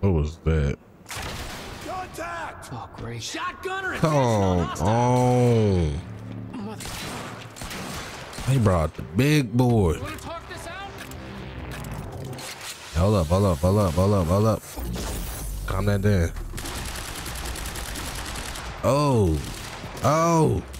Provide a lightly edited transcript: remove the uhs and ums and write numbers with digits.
What was that? Contact! Oh, great. Shotgunner! Come on. He brought the big boy. You wanna talk this out? Hold up. Calm that down. Oh.